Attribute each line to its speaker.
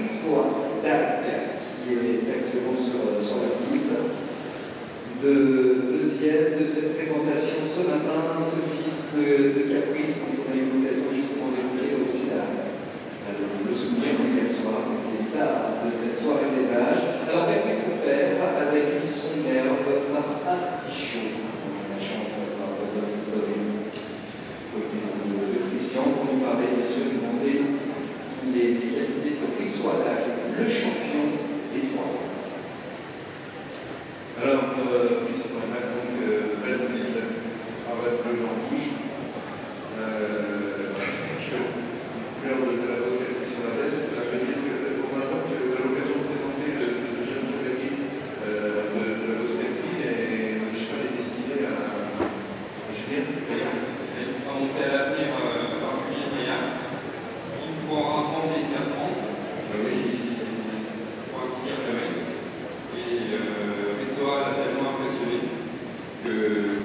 Speaker 1: François Dac, qui est actuellement sur la piste. Deuxième de cette présentation ce matin, ce fils de Caprice, dont on a eu l'occasion justement d'évoquer aussi le souvenir hier soir, les stars de cette soirée d'élevage. Alors Caprice, mon père, avec lui son mère, notre artichaut.